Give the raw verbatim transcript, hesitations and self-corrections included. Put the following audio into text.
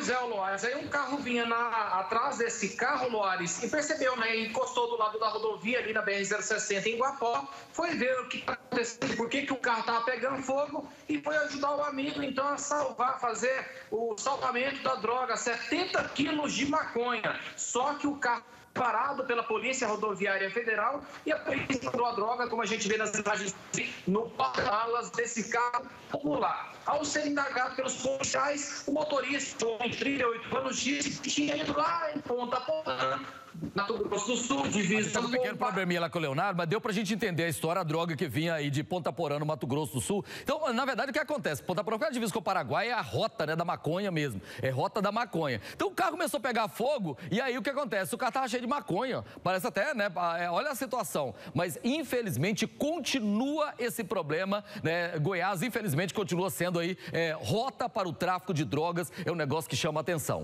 Pois é, Loares, aí um carro vinha na, atrás desse carro, Loares, e percebeu, né, e encostou do lado da rodovia ali na B R zero sessenta em Guapó, foi ver o que está acontecendo, por que, que o carro estava pegando fogo e foi ajudar o amigo, então, a salvar, fazer o salvamento da droga, setenta quilos de maconha, só que o carro parado pela Polícia Rodoviária Federal e a polícia encontrou a droga, como a gente vê nas imagens, no porta-malas desse carro popular. Ao ser indagado pelos policiais, o motorista, um homem de trinta e oito anos, disse que tinha ido lá em Ponta Porã, Mato Grosso do Sul, divisa do... um pequeno probleminha lá com o Leonardo, mas deu pra gente entender a história, a droga que vinha aí de Ponta Porã, no Mato Grosso do Sul. Então, na verdade, o que acontece? Ponta Porã, que é a divisa com o Paraguai, é a rota, né, da maconha mesmo. É rota da maconha. Então, o carro começou a pegar fogo, e aí o que acontece? O carro tava cheio de maconha. Parece até, né, olha a situação. Mas, infelizmente, continua esse problema, né? Goiás, infelizmente, continua sendo aí é, rota para o tráfico de drogas. É um negócio que chama atenção.